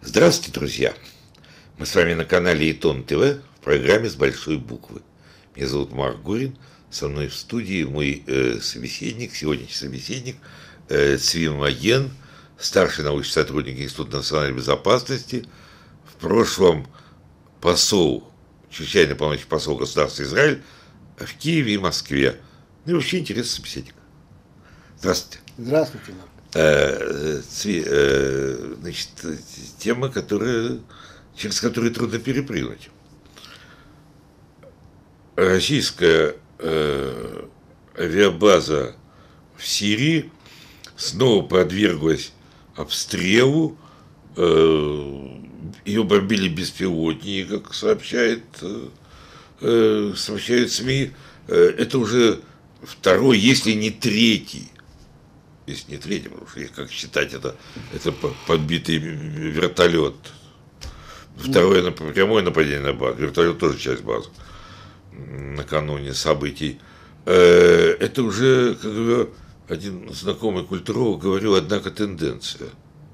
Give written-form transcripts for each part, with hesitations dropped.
Здравствуйте, друзья! Мы с вами на канале Итон ТВ в программе «С большой буквы». Меня зовут Марк Горин, со мной в студии мой сегодняшний собеседник Цви Маген, старший научный сотрудник Института национальной безопасности, в прошлом чрезвычайно полномочный посол государства Израиль в Киеве и Москве. Ну и вообще интересный собеседник. Здравствуйте. Здравствуйте, Марк. Цви, значит, тема, через которую трудно перепрыгнуть. Российская авиабаза в Сирии снова подверглась обстрелу. Ее бомбили беспилотники, как сообщают СМИ. Это уже второй, если не третий, потому что, как считать, это подбитый вертолет. Второе прямое нападение на базу. Вертолет тоже часть базы. Накануне событий. Это уже, как говорю, один знакомый культуролог говорил, однако тенденция.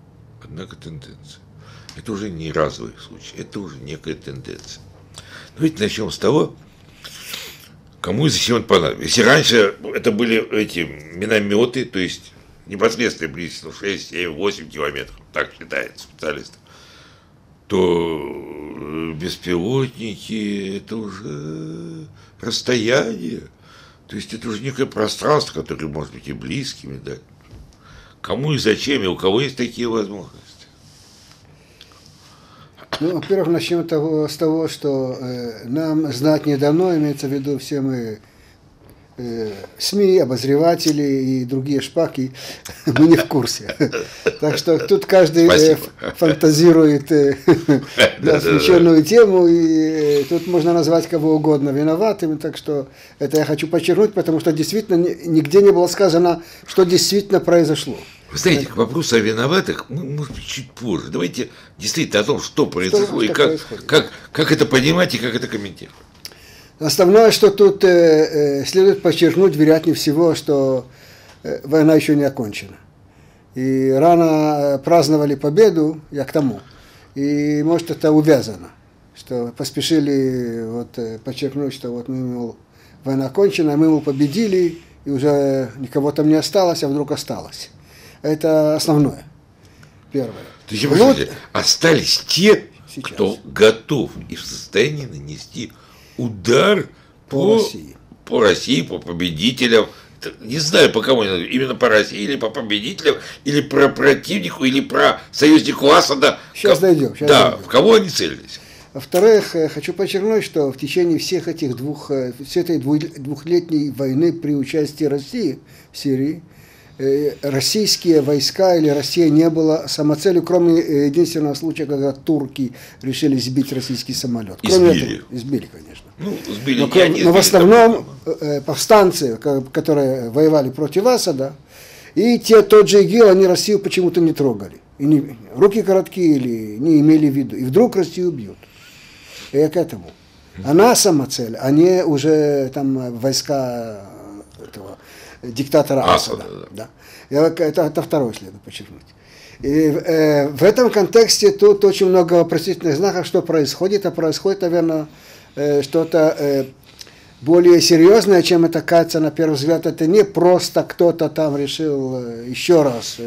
Это уже не разовый случай, это уже некая тенденция. Давайте начнем с того, кому и зачем это понадобилось. Если раньше это были эти минометы, то есть непосредственная близость 6, 7, 8 километров, так считают специалисты, то беспилотники это уже расстояние, то есть это уже некое пространство, которое может быть и близкими, да. Кому и зачем, и у кого есть такие возможности? Ну, во-первых, начнем с того, что нам знать не дано, имеется в виду все мы СМИ, обозреватели и другие шпаки, мы не в курсе. Так что тут каждый фантазирует на освещенную тему, и тут можно назвать кого угодно виноватым. Так что это я хочу подчеркнуть, потому что действительно нигде не было сказано, что действительно произошло. Вы знаете, к вопросу о виноватых, может быть, чуть позже. Давайте действительно о том, что произошло, и как это понимать и как это комментировать. Основное, что тут следует подчеркнуть, вероятнее всего, что война еще не окончена. И рано праздновали победу, я к тому. И может это увязано, что поспешили подчеркнуть, что война окончена, мы победили, и уже никого там не осталось, а вдруг осталось. Это основное. Первое. То есть, остались те, кто готов и в состоянии нанести удар по России, по победителям. Не знаю, по кому, именно по России, или по победителям, или про противнику, или про союзнику Асада. Сейчас дойдем. В кого они целились? Во-вторых, хочу подчеркнуть, что в течение всей этой двухлетней войны при участии России в Сирии, российские войска или Россия не была самоцелью, кроме единственного случая, когда турки решили сбить российский самолет. Избили, конечно. Но в основном повстанцы, которые воевали против Асада, и тот же ИГИЛ, они Россию почему-то не трогали. И руки короткие или не имели в виду. И вдруг Россию бьют. И к этому. Она самоцель, а не уже там войска этого диктатора Асада. Да. Это второе следует подчеркнуть. И в этом контексте тут очень много вопросительных знаков, что происходит. А происходит, наверное, что-то более серьезное, чем это кажется на первый взгляд. Это не просто кто-то там решил еще раз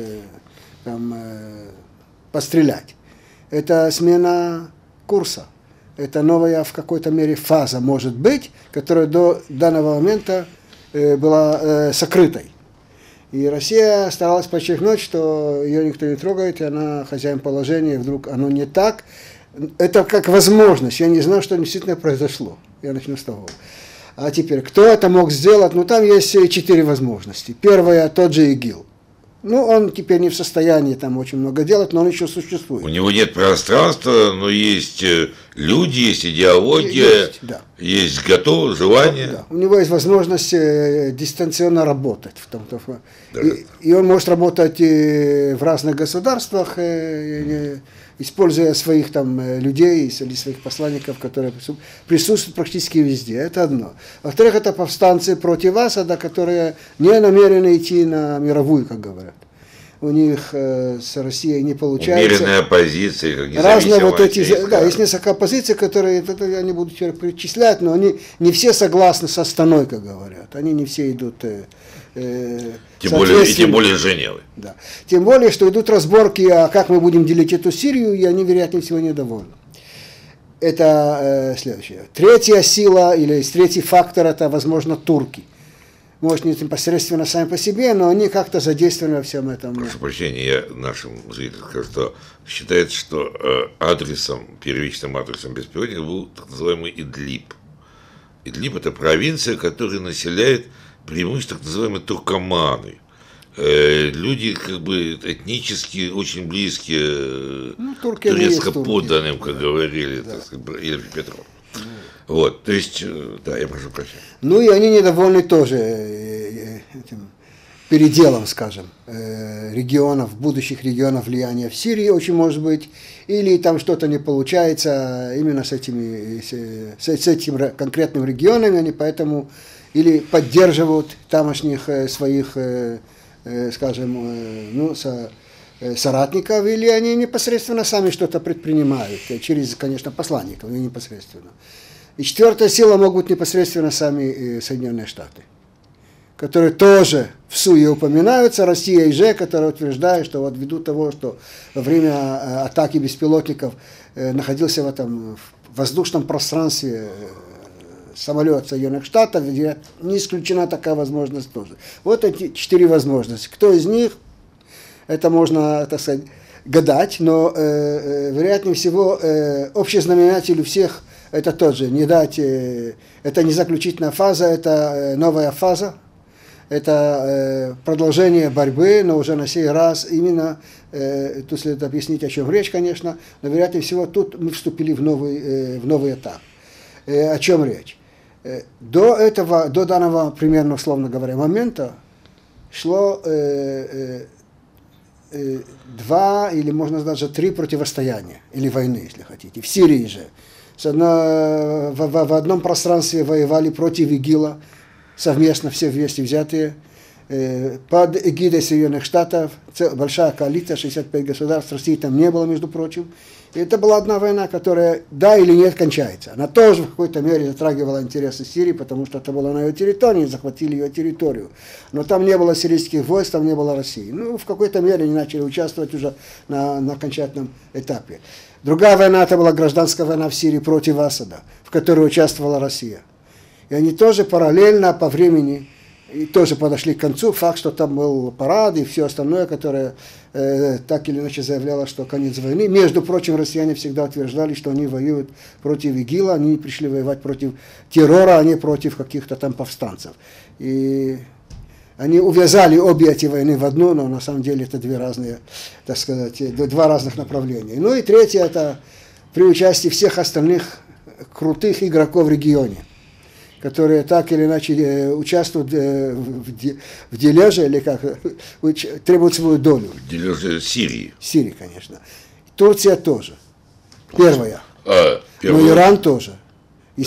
пострелять. Это смена курса. Это новая в какой-то мере фаза, может быть, которая до данного момента была сокрытой. И Россия старалась подчеркнуть, что ее никто не трогает, и она хозяин положения, и вдруг оно не так. Это как возможность. Я не знаю, что действительно произошло. Я начну с того. А теперь, кто это мог сделать? Ну, там есть 4 возможности. Первое, тот же ИГИЛ. Ну, он теперь не в состоянии там очень много делать, но он еще существует. У него нет пространства, но есть люди, есть идеология, есть готовое желание. Да. У него есть возможность дистанционно работать. И он может работать в разных государствах, используя своих там людей или своих посланников, которые присутствуют практически везде. Это одно. Во-вторых, это повстанцы против Асада, которые не намерены идти на мировую, как говорят. у них с Россией не получается. Умеренная оппозиция, как Разные вот эти, независимая. да, есть несколько оппозиций, которые, это я не буду теперь перечислять, но они не все согласны с Астаной, как говорят. Они не все идут. Тем более с Женевы. Да. Тем более, что идут разборки, а как мы будем делить эту Сирию, и они, вероятнее всего, недовольны. Это следующее. Третья сила, или третий фактор, это, возможно, турки. Может, не непосредственно сами по себе, но они как-то задействованы во всем этом. Прошу прощения, я нашим зрителям скажу, что считается, что первичным адресом беспилотника был так называемый Идлиб. Идлиб – это провинция, которую населяют преимущественно так называемые туркоманы. Люди как бы этнически очень близкие турецко-подданным, как говорили, так сказать, или Петров. Вот, то есть, да, я прошу прощения. Ну и они недовольны тоже этим переделом, скажем, будущих регионов влияния в Сирии, очень может быть, или там что-то не получается именно с этим конкретным регионами, они поэтому или поддерживают тамошних своих, скажем, соратников, или они непосредственно сами что-то предпринимают, через, конечно, посланников, и непосредственно. И четвертая сила могут непосредственно сами Соединенные Штаты, которые тоже в СУЕ упоминаются, Россия и Ж, которые утверждают, что вот ввиду того, что во время атаки беспилотников находился в этом воздушном пространстве самолет Соединенных Штатов, где не исключена такая возможность тоже. Вот эти 4 возможности. Кто из них, это можно, так сказать, гадать, но вероятнее всего общий знаменатель у всех это тот же. Это не заключительная фаза, это новая фаза. Это продолжение борьбы, но уже на сей раз именно, тут следует объяснить, о чем речь, конечно, но вероятнее всего тут мы вступили в новый этап. О чем речь? До данного, примерно, условно говоря, момента шло 2 или, можно даже 3 противостояния, или войны, если хотите, в Сирии же. В одном пространстве воевали против ИГИЛа, совместно, все вместе взятые, под эгидой Соединенных Штатов, большая коалиция, 65 государств, России там не было, между прочим. И это была одна война, которая, да или нет, кончается. Она тоже в какой-то мере затрагивала интересы Сирии, потому что это было на ее территории, захватили ее территорию. Но там не было сирийских войск, там не было России. Ну, в какой-то мере они начали участвовать уже на окончательном этапе. Другая война, это была гражданская война в Сирии против Асада, в которой участвовала Россия. И они тоже параллельно по времени и тоже подошли к концу. Факт, что там был парад и все остальное, которое так или иначе заявляло, что конец войны. Между прочим, россияне всегда утверждали, что они воюют против ИГИЛа, они пришли воевать против террора, а не против каких-то там повстанцев. И они увязали обе эти войны в одну, но на самом деле это 2 разные, так сказать, 2 разных направления. Ну и третье, это при участии всех остальных крутых игроков в регионе, которые так или иначе участвуют в дележе, или как, требуют свою долю. В дележе Сирии. Сирии, конечно. Турция тоже. Первая. Но Иран тоже. И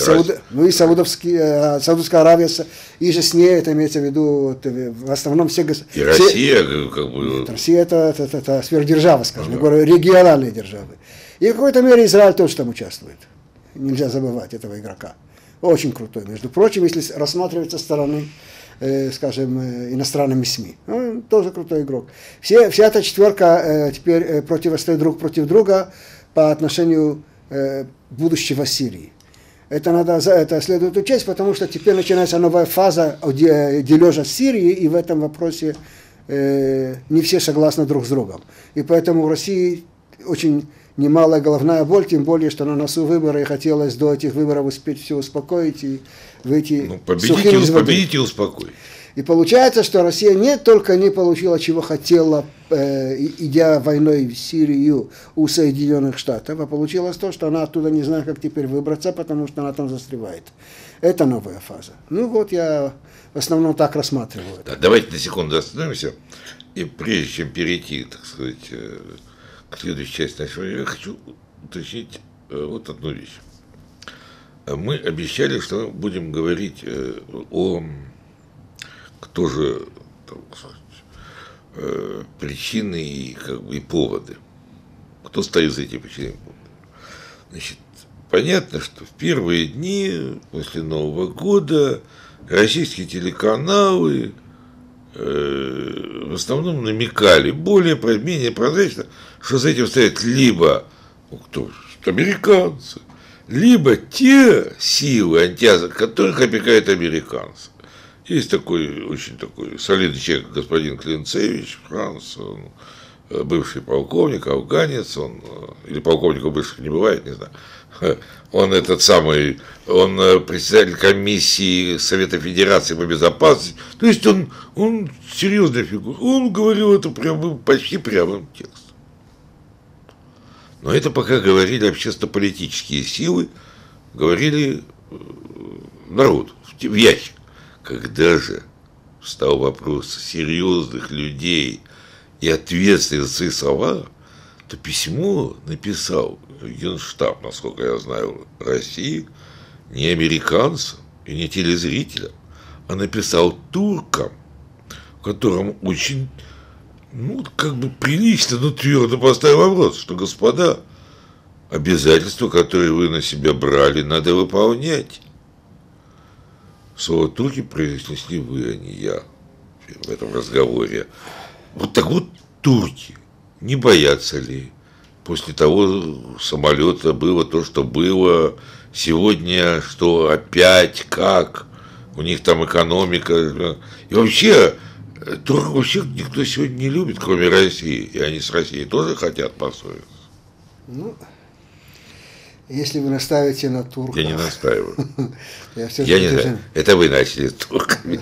Саудовская Аравия, и же с ней, это имеется в виду, в основном все государства. И Россия, как бы. Россия это сверхдержава, скажем, говорю, региональные державы. И в какой-то мере Израиль тоже там участвует. Нельзя забывать этого игрока. Очень крутой, между прочим, если рассматривать со стороны, скажем, иностранными СМИ. Он тоже крутой игрок. Вся эта четверка теперь противостоит друг против друга по отношению будущего Сирии. Это следует учесть, потому что теперь начинается новая фаза дележа Сирии, и в этом вопросе не все согласны друг с другом. И поэтому в России очень немалая головная боль, тем более, что на носу выборы, и хотелось до этих выборов успеть все успокоить и выйти сухим из воды. Победить и успокоить. И получается, что Россия не только не получила, чего хотела, идя войной в Сирию у Соединенных Штатов, а получилось то, что она оттуда не знает, как теперь выбраться, потому что она там застревает. Это новая фаза. Ну вот я в основном так рассматриваю это. Да, давайте на секунду остановимся, и прежде чем перейти, так сказать, к следующей части нашего, я хочу уточнить вот одну вещь. Мы обещали, что будем говорить о, кто же, так сказать, причины и, как бы, и поводы. Кто стоит за этими причинами? Значит, понятно, что в первые дни после Нового года российские телеканалы в основном намекали менее прозрачно, что за этим стоят либо американцы, либо те силы, которых опекают американцы. Есть такой очень такой солидный человек, господин Клинцевич, Франц, он бывший полковник, афганец, он, или полковников бывших не бывает, не знаю. Он он председатель комиссии Совета Федерации по безопасности. То есть он серьезная фигура. Он говорил это почти прямым текстом. Но это пока говорили общественно-политические силы, говорили народ в ящик. Когда же встал вопрос серьезных людей и ответственных за свои слова, то письмо написал Генштаб, насколько я знаю, России, не американцам и не телезрителям, а написал туркам, в котором очень, прилично, но твердо поставил вопрос, что, господа, обязательства, которые вы на себя брали, надо выполнять. Слово турки произнесли вы, а не я в этом разговоре. Вот так вот турки не боятся ли после того самолета было то, что было, сегодня, что опять, как, у них там экономика. И вообще, турков вообще никто сегодня не любит, кроме России. И они с Россией тоже хотят поссориться. Ну, если вы наставите на турков. Я не настаиваю. Я не знаю. Это вы начали с турками.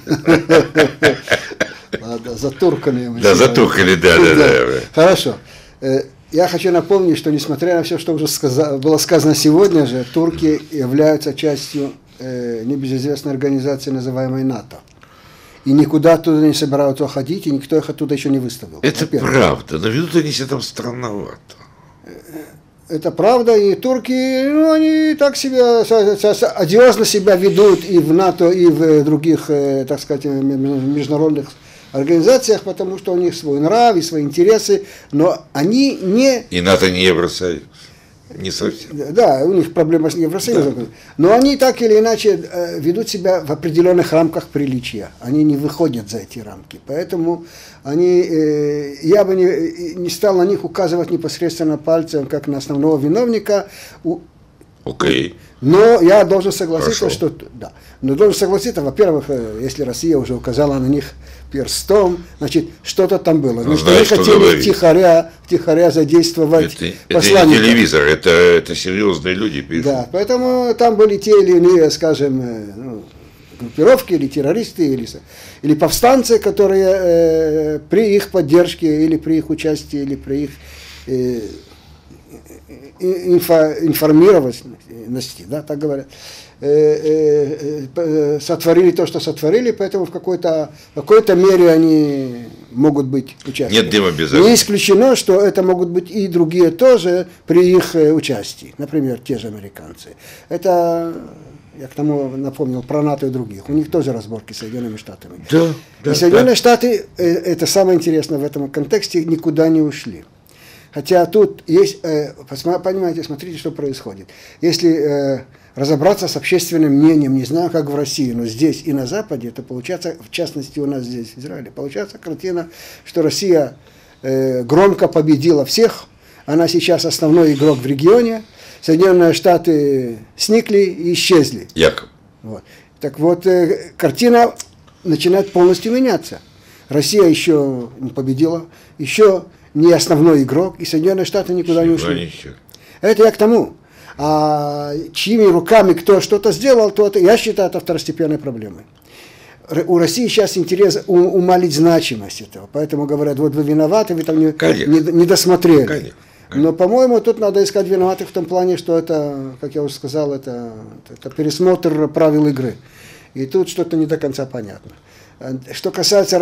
Ладно, за турками. Да, за турками, да. Хорошо. Я хочу напомнить, что несмотря на все, что уже было сказано сегодня же, турки являются частью небезызвестной организации, называемой НАТО. И никуда оттуда не собираются уходить, и никто их оттуда еще не выставил. Это правда, но ведут они себя там странновато. Это правда, и турки, они так себя, одиозно себя ведут и в НАТО, и в других, так сказать, международных организациях, потому что у них свой нрав и свои интересы, но они не... И НАТО не Евросоюз, не совсем. Да, у них проблема с Евросоюзом, да. Но они так или иначе ведут себя в определенных рамках приличия, они не выходят за эти рамки, поэтому я бы не стал на них указывать непосредственно пальцем, как на основного виновника. Окей. Но я должен согласиться, Хорошо. что... Да. Но должен согласиться, во-первых, если Россия уже указала на них перстом, значит, что-то там было. Значит, они хотели втихаря задействовать посланника. Это не телевизор, это серьезные люди пишут. Да, поэтому там были те или иные, скажем, группировки, или террористы, или повстанцы, которые при их поддержке, или при их участии, или при их информированности, да, так говорят, сотворили то, что сотворили, поэтому в какой-то мере они могут быть участниками. Нет дыма без огня. Не исключено, что это могут быть и другие тоже при их участии, например, те же американцы. Это, я к тому напомнил про НАТО и других, у них тоже разборки с Соединенными Штатами. Да, и Соединенные Штаты, это самое интересное в этом контексте, никуда не ушли. Хотя тут есть, понимаете, смотрите, что происходит. Если разобраться с общественным мнением, не знаю, как в России, но здесь и на Западе, то получается, в частности у нас здесь, в Израиле, получается картина, что Россия громко победила всех, она сейчас основной игрок в регионе, Соединенные Штаты сникли и исчезли. Якобы. Вот. Так вот, картина начинает полностью меняться. Россия еще не победила, еще не основной игрок, и Соединенные Штаты никуда не ушли. Это я к тому. А чьими руками кто что-то сделал, то это, я считаю, это второстепенной проблемой. У России сейчас интерес умалить значимость этого, поэтому говорят, вот вы виноваты, вы там не досмотрели. Конечно. Но, по-моему, тут надо искать виноватых в том плане, что это, как я уже сказал, это пересмотр правил игры. И тут что-то не до конца понятно. Что касается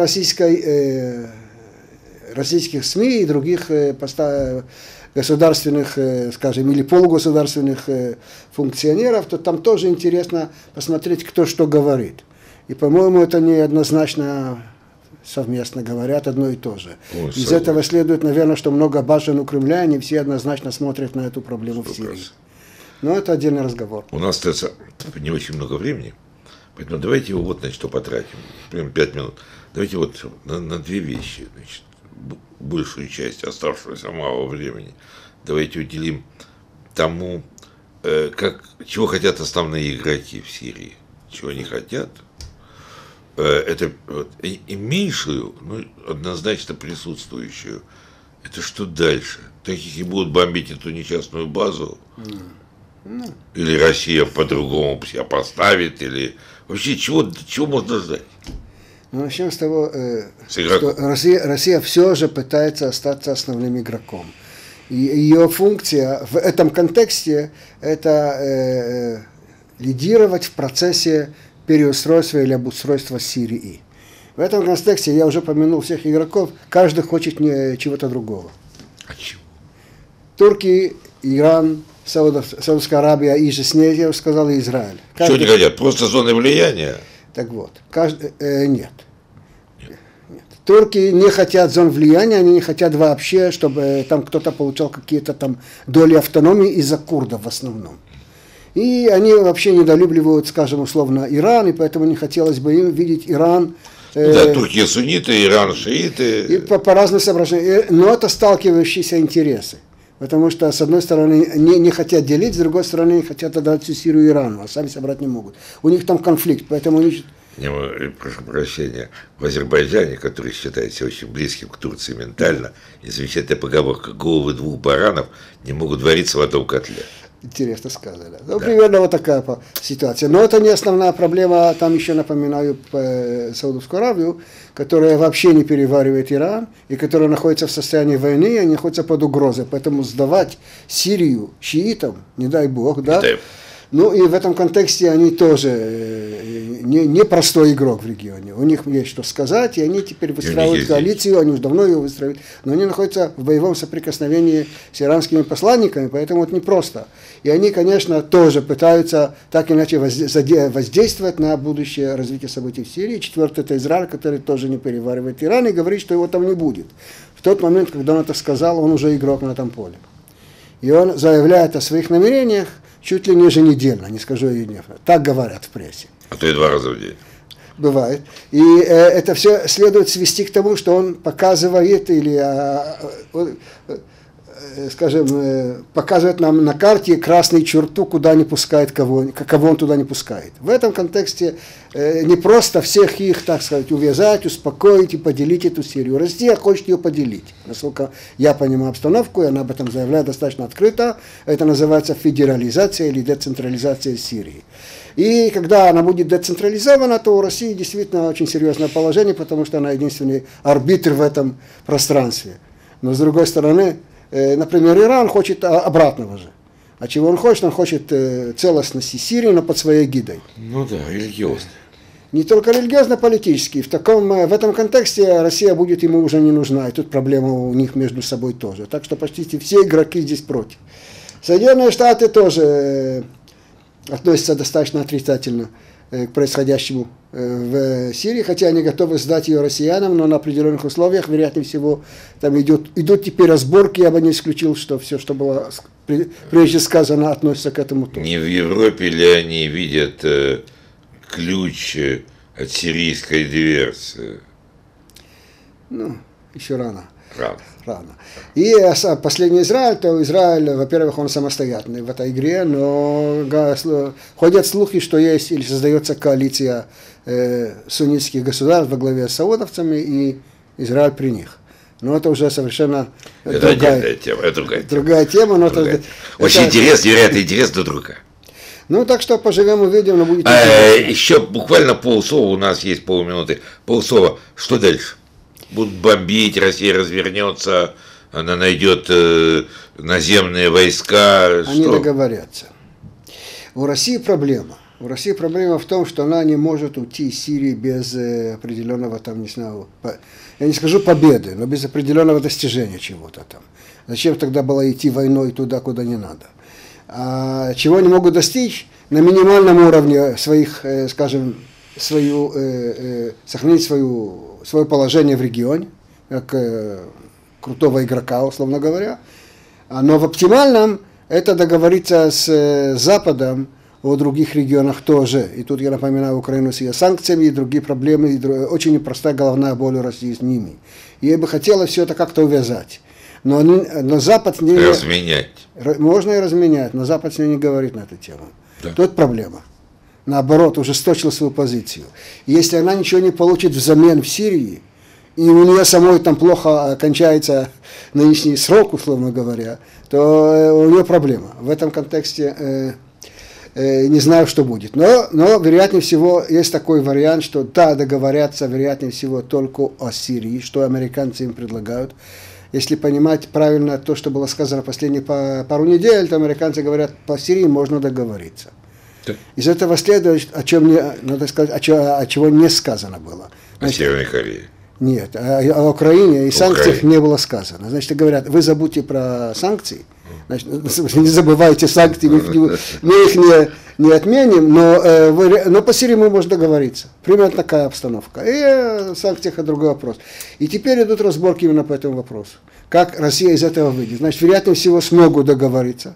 российских СМИ и других государственных, скажем, или полугосударственных функционеров, то там тоже интересно посмотреть, кто что говорит. И, по-моему, это неоднозначно совместно говорят одно и то же. Ой, Из этого следует, наверное, что много башен у Кремля, они все однозначно смотрят на эту проблему в Сирии. Но это отдельный разговор. У нас остается не очень много времени, поэтому давайте его вот на что потратим. Примерно 5 минут. Давайте вот на две вещи. Значит, большую часть оставшегося малого времени давайте уделим тому, чего хотят основные игроки в Сирии, чего они хотят. Это и меньшую, но однозначно присутствующую. Это что дальше? Таких и будут бомбить эту несчастную базу? Или Россия по-другому себя поставит? Или вообще чего можно ждать? Ну, начнем с того, что Россия все же пытается остаться основным игроком. И ее функция в этом контексте – это лидировать в процессе переустройства или обустройства Сирии. В этом контексте я уже помянул всех игроков, каждый хочет чего-то другого. А чего? Турки, Иран, Саудовская Аравия и же с ней, я уже сказал, и Израиль. Что они хотят? Просто зоны влияния? Так вот, нет. Турки не хотят зон влияния, они не хотят вообще, чтобы там кто-то получал какие-то там доли автономии из-за курдов в основном. И они вообще недолюбливают, скажем, условно, Иран, и поэтому не хотелось бы им видеть Иран. Да, Турки сунниты, Иран шииты. И по разным соображениям. Но это сталкивающиеся интересы. Потому что, с одной стороны, не хотят делить, с другой стороны, не хотят отдать всю Сирию Ирану, а сами собрать не могут. У них там конфликт, поэтому они... Прошу прощения, в Азербайджане, который считается очень близким к Турции ментально, и замечательная поговорка: головы двух баранов не могут вариться в одном котле. Интересно сказано. Ну, да. Примерно вот такая ситуация. Но это не основная проблема. Там еще напоминаю Саудовскую Аравию, которая вообще не переваривает Иран, и которая находится в состоянии войны, и находится под угрозой. Поэтому сдавать Сирию шиитам, не дай бог, да? Ну и в этом контексте они тоже не простой игрок в регионе. У них есть что сказать, и они теперь выстраивают коалицию, они уже давно ее выстраивают, но они находятся в боевом соприкосновении с иранскими посланниками, поэтому это непросто. И они, конечно, тоже пытаются так или иначе воздействовать на будущее развитие событий в Сирии. Четвертый – это Израиль, который тоже не переваривает Иран и говорит, что его там не будет. В тот момент, когда он это сказал, он уже игрок на этом поле. И он заявляет о своих намерениях чуть ли не еженедельно, не скажу ежедневно. Так говорят в прессе. А то и 2 раза в день. Бывает. И это все следует свести к тому, что он показывает или, скажем, показывает нам на карте красную черту, куда не пускает кого он туда не пускает. В этом контексте не просто всех их, так сказать, увязать, успокоить и поделить эту Сирию. Россия хочет ее поделить. Насколько я понимаю обстановку, и она об этом заявляет достаточно открыто, это называется федерализация или децентрализация Сирии. И когда она будет децентрализована, то у России действительно очень серьезное положение, потому что она единственный арбитр в этом пространстве. Но с другой стороны, например, Иран хочет обратного же. А чего он хочет? Он хочет целостности Сирии, но под своей гидой. Ну да, религиозно. Не только религиозно-политически. В этом контексте Россия будет ему уже не нужна. И тут проблема у них между собой тоже. Так что почти все игроки здесь против. Соединенные Штаты тоже относятся достаточно отрицательно к происходящему в Сирии, хотя они готовы сдать ее россиянам, но на определенных условиях, вероятнее всего, там идут теперь разборки, я бы не исключил, что все, что было прежде сказано, относится к этому тоже. Не в Европе ли они видят ключ от сирийской диверсии? Ну, еще рано. Рано. И последний Израиль, то Израиль, во-первых, он самостоятельный в этой игре, но ходят слухи, что есть или создается коалиция суннитских государств во главе с саудовцами, и Израиль при них. Но это уже совершенно другая тема. Но очень интересно, вероятно, интересно другая. Ну, так что поживем, увидим, но будет еще буквально полслова, у нас есть полминуты. Полслова. Что дальше? Будут бомбить, Россия развернется, она найдет наземные войска. Они договорятся. У России проблема. У России проблема в том, что она не может уйти из Сирии без определенного, там, не знаю, я не скажу победы, но без определенного достижения чего-то там. Зачем тогда было идти войной туда, куда не надо? А чего они могут достичь? На минимальном уровне своих, скажем, сохранить свое положение в регионе, как крутого игрока, условно говоря. Но в оптимальном это договориться с Западом о других регионах тоже. И тут я напоминаю Украину с ее санкциями и другие проблемы, и очень непростая головная боль у России с ними. Ей бы хотелось все это как-то увязать. Но Запад не... Разменять. Можно и разменять, но Запад с ней не говорит на эту тему. Да. Тут проблема. Наоборот, ужесточил свою позицию. И если она ничего не получит взамен в Сирии, и у нее самой там плохо кончается нынешний срок, условно говоря, то у нее проблема. В этом контексте не знаю, что будет. Но вероятнее всего есть такой вариант, что да, договорятся вероятнее всего только о Сирии, что американцы им предлагают. Если понимать правильно то, что было сказано последние пару недель, то американцы говорят, по Сирии можно договориться. Да. Из этого следует, о чем надо сказать, о чего не сказано было. Значит, о Северной Корее. Нет, о Украине и санкциях не было сказано. Значит, говорят, вы забудьте про санкции, значит, не забывайте санкции, мы их не отменим, но по Сирии мы можем договориться. Примерно такая обстановка. И о санкциях другой вопрос. И теперь идут разборки именно по этому вопросу. Как Россия из этого выйдет. Значит, вероятнее всего смогут договориться,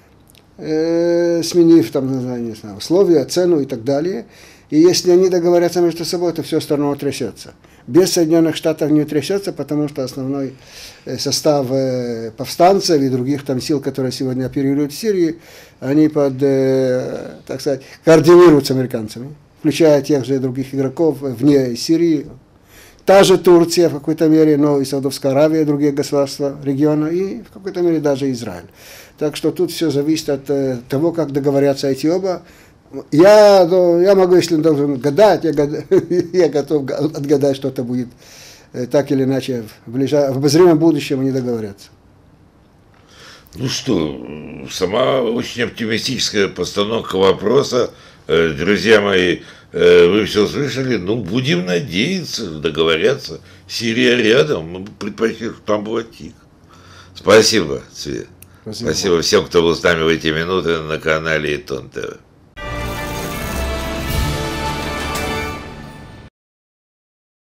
сменив там, не знаю, условия, цену и так далее. И если они договорятся между собой, то все остальное трясется. Без Соединенных Штатов не трясется, потому что основной состав повстанцев и других там сил, которые сегодня оперируют в Сирии, они так сказать, координируются американцами, включая тех же других игроков вне Сирии. Та же Турция в какой-то мере, но и Саудовская Аравия, и другие государства региона, и в какой-то мере даже Израиль. Так что тут все зависит от того, как договорятся эти оба. Я могу, если должен гадать, я готов отгадать, что это будет так или иначе в обозримом будущем они договорятся. Ну что, сама очень оптимистическая постановка вопроса. Друзья мои, вы все слышали? Ну, будем надеяться, договорятся. Сирия рядом, мы предпочли, чтобы там было тихо. Спасибо, Свет. Спасибо всем, кто был с нами в эти минуты на канале Итон ТВ.